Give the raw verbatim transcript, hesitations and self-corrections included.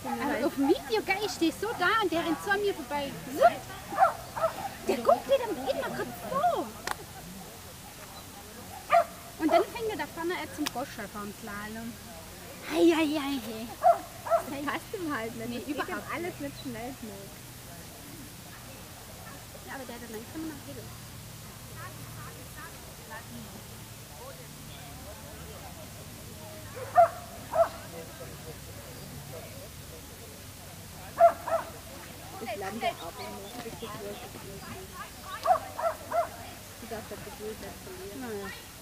Aber auf dem Video, gell, ich stehe so da und der rennt so an mir vorbei. So. Der guckt dir dann immer kurz so. Und dann fängt er da vorne an zum Goscher vom Slalom. Hei, hei, hei, hei. Das passt ihm halt nicht. Nee, Das geht überhaupt ihm alles nicht schnell genug. Ja, aber der hat dann langsam nach Hill. Das Land der Arbeit noch richtig groß. Du darfst das Geduld nicht verlieren. Naja.